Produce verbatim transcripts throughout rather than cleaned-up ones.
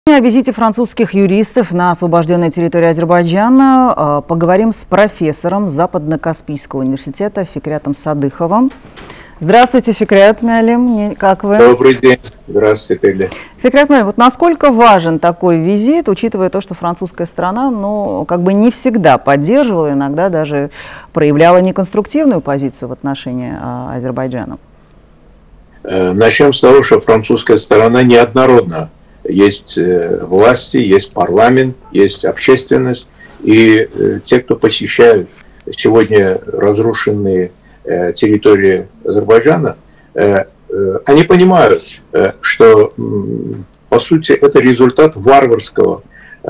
О визите французских юристов на освобожденной территории Азербайджана поговорим с профессором Западно-Каспийского университета Фикрятом Садыховым. Здравствуйте, Фикрят Муалим, как вы? Добрый день. Здравствуйте. Фикрят Муалим, вот насколько важен такой визит, учитывая то, что французская сторона, ну, как бы не всегда поддерживала, иногда даже проявляла неконструктивную позицию в отношении а, Азербайджана? Начнем с того, что французская сторона неоднородна. Есть власти, есть парламент, есть общественность. И те, кто посещают сегодня разрушенные территории Азербайджана, они понимают, что, по сути, это результат варварского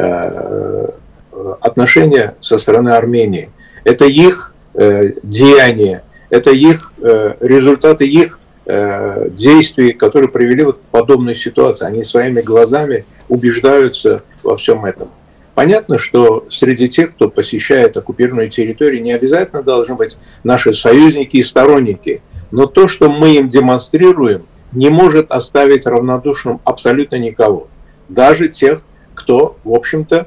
отношения со стороны Армении. Это их деяния, это их результаты их действий, которые привели вот к подобной ситуации. Они своими глазами убеждаются во всем этом. Понятно, что среди тех, кто посещает оккупированную территорию, не обязательно должны быть наши союзники и сторонники. Но то, что мы им демонстрируем, не может оставить равнодушным абсолютно никого. Даже тех, кто, в общем-то,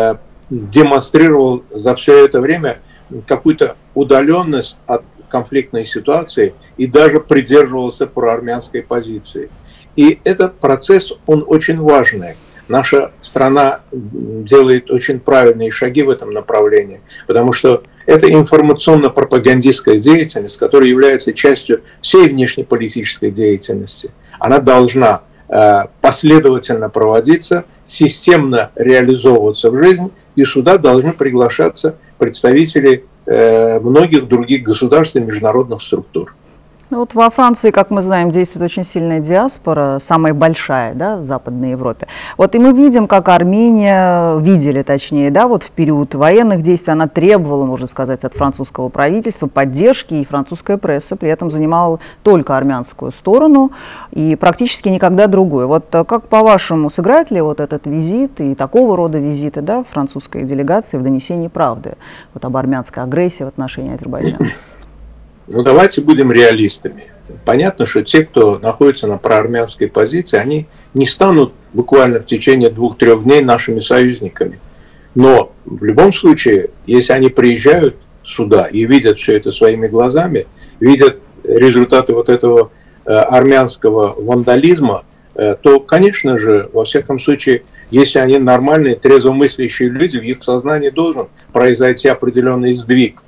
демонстрировал за все это время какую-то удаленность от конфликтной ситуации и даже придерживался проармянской позиции. И этот процесс, он очень важный. Наша страна делает очень правильные шаги в этом направлении, потому что это информационно-пропагандистская деятельность, которая является частью всей внешнеполитической деятельности. Она должна э, последовательно проводиться, системно реализовываться в жизнь, и сюда должны приглашаться представители многих других государств и международных структур. Вот во Франции, как мы знаем, действует очень сильная диаспора, самая большая, да, в Западной Европе. Вот и мы видим, как Армения, видели точнее, да, вот в период военных действий она требовала, можно сказать, от французского правительства поддержки, и французская пресса при этом занимала только армянскую сторону и практически никогда другую. Вот как, по-вашему, сыграет ли вот этот визит и такого рода визиты, да, французской делегации в донесении правды вот об армянской агрессии в отношении Азербайджана? Ну, давайте будем реалистами. Понятно, что те, кто находится на проармянской позиции, они не станут буквально в течение двух-трех дней нашими союзниками. Но в любом случае, если они приезжают сюда и видят все это своими глазами, видят результаты вот этого э, армянского вандализма, э, то, конечно же, во всяком случае, если они нормальные, трезвомыслящие люди, в их сознании должен произойти определенный сдвиг.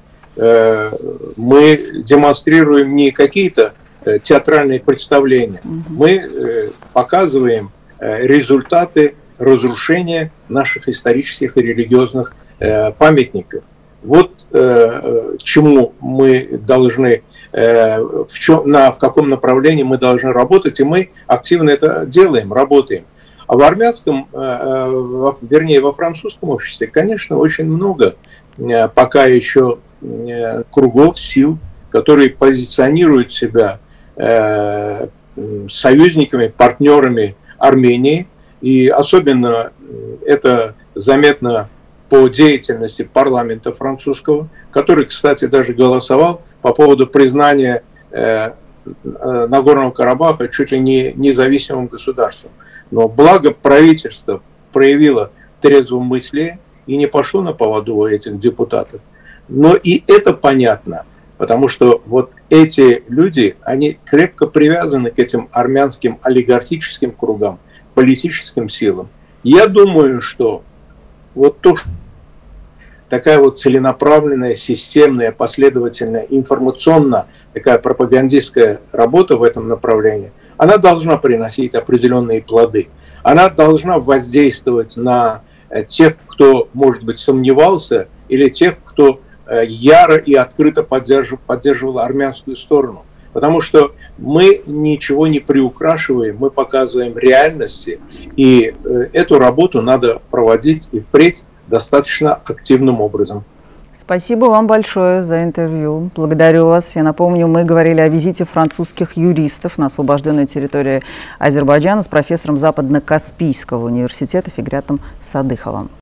Мы демонстрируем не какие-то театральные представления, мы показываем результаты разрушения наших исторических и религиозных памятников. Вот чему мы должны, в, чем, на, в каком направлении мы должны работать, и мы активно это делаем, работаем. А в армянском, вернее, во французском обществе, конечно, очень много пока еще кругов, сил, которые позиционируют себя э, союзниками, партнерами Армении. И особенно это заметно по деятельности парламента французского, который, кстати, даже голосовал по поводу признания э, Нагорного Карабаха чуть ли не независимым государством. Но благо правительство проявило трезвомыслие и не пошло на поводу у этих депутатов. Но и это понятно, потому что вот эти люди, они крепко привязаны к этим армянским олигархическим кругам, политическим силам. Я думаю, что вот то, что такая вот целенаправленная, системная, последовательная, информационно такая пропагандистская работа в этом направлении, она должна приносить определенные плоды. Она должна воздействовать на тех, кто, может быть, сомневался, или тех, кто яро и открыто поддерживал, поддерживал армянскую сторону. Потому что мы ничего не приукрашиваем, мы показываем реальности, и эту работу надо проводить и впредь достаточно активным образом. Спасибо вам большое за интервью. Благодарю вас. Я напомню, мы говорили о визите французских юристов на освобожденной территории Азербайджана с профессором Западно-Каспийского университета Фикрятом Садыховым.